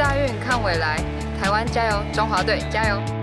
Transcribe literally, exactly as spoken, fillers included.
大运看未来，台湾加油，中华队加油！